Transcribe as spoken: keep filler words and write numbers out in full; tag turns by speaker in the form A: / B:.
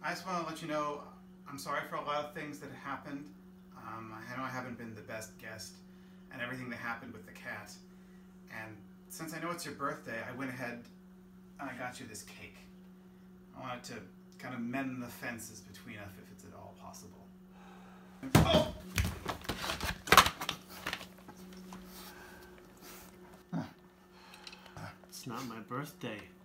A: I just want to let you know I'm sorry for a lot of things that happened. Um, I know I haven't been the best guest and everything that happened with the cat. And since I know it's your birthday, I went ahead and I got you this cake. I wanted to kind of mend the fences between us if it's at all possible. Oh!
B: It's not my birthday.